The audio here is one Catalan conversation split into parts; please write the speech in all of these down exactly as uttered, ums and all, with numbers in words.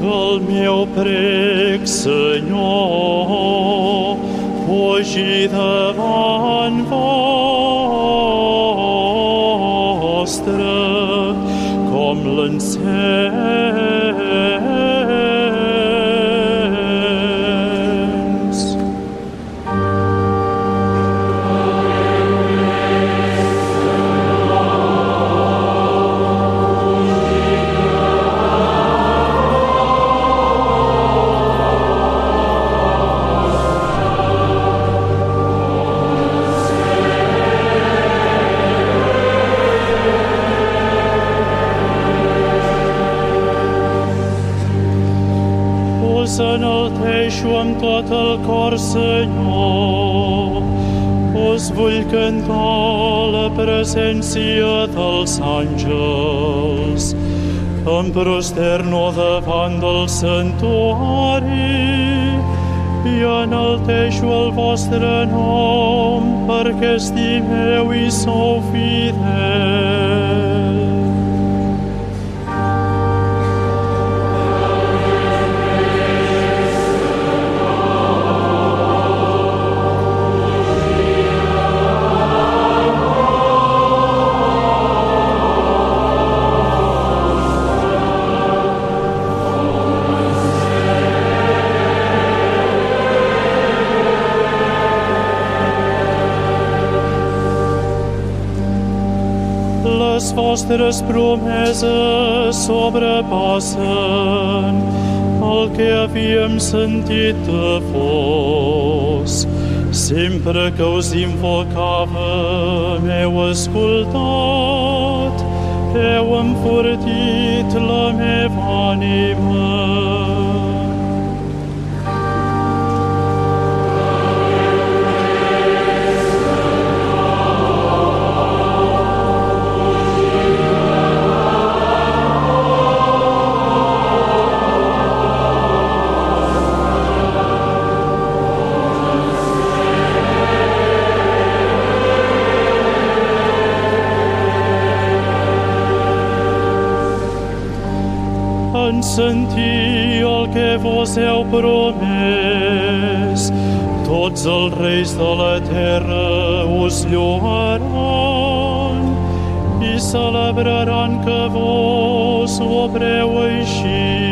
Îl meu prec, Senhor, fugi davant vostre, com l'encens. Să înălțești amb tot el cor, Senyor, us vull cantar la presència dels àngels. Em prosterno davant del santuari i enalteixo el vostre nom, perquè estimeu i sou fidels. Les vostres promeses sobrepassen el que havíem sentit de vos. Sempre que us invocàvem heu escoltat, heu enfortit la meva ànima. En sentir el que vos heu promès, tots els reis de la terra us lloaran i celebraran que vos ho obreu així.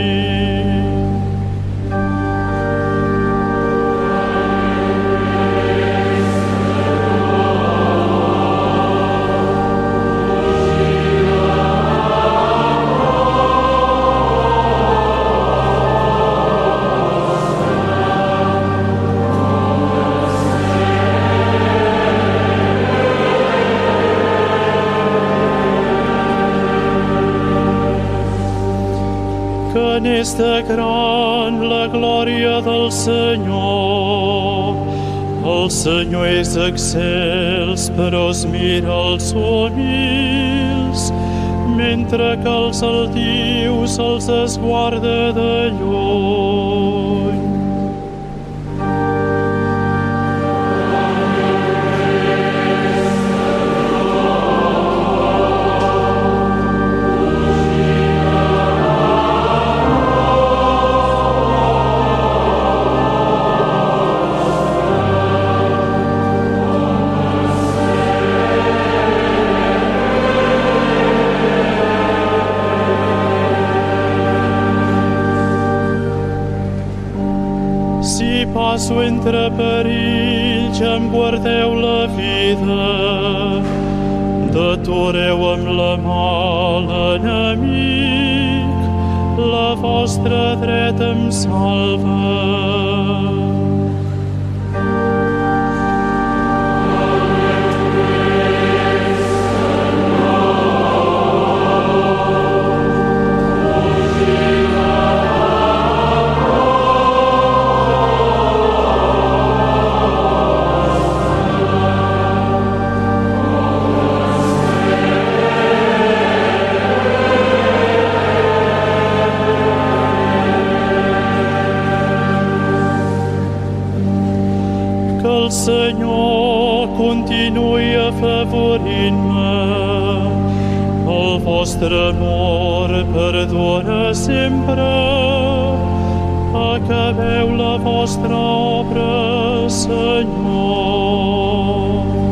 Que n'esta gran la glòria del Senyor. El Senyor és excels, però es mira els humils, mentre que els altius els esguarda de lluny. Si passo entre perills, em guardeu la vida, detureu amb la mà l'enemic, la vostra dreta em salva. al vostro amor perdura sempre, acabeu la vostra obra, Senyor.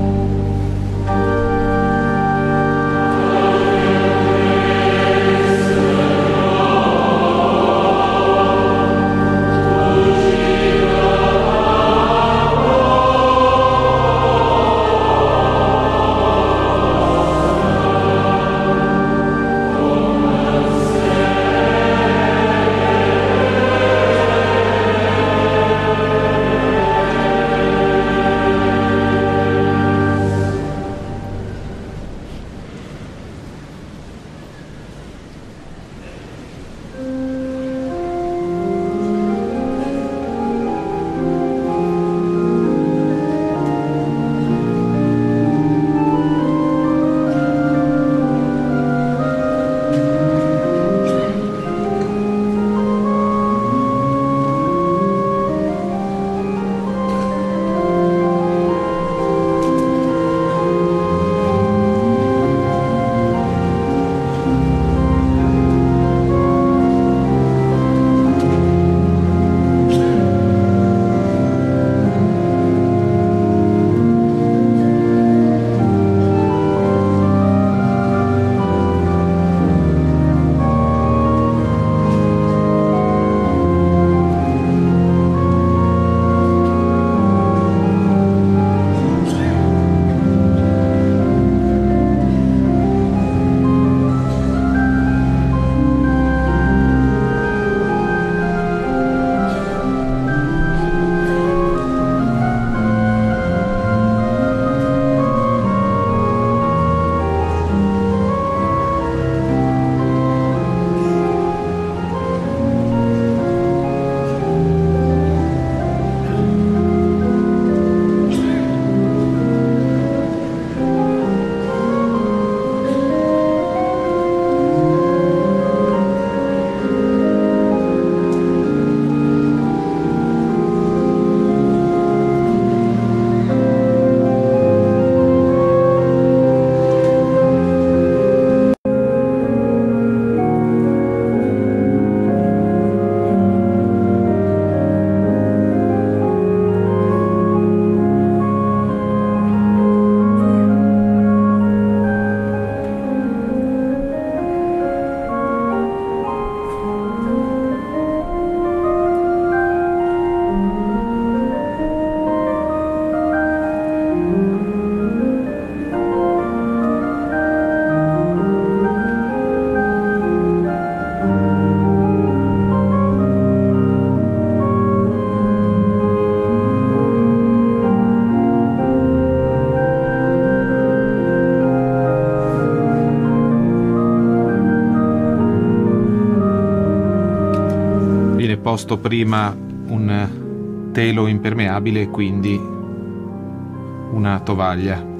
Posto prima un telo impermeabile e quindi una tovaglia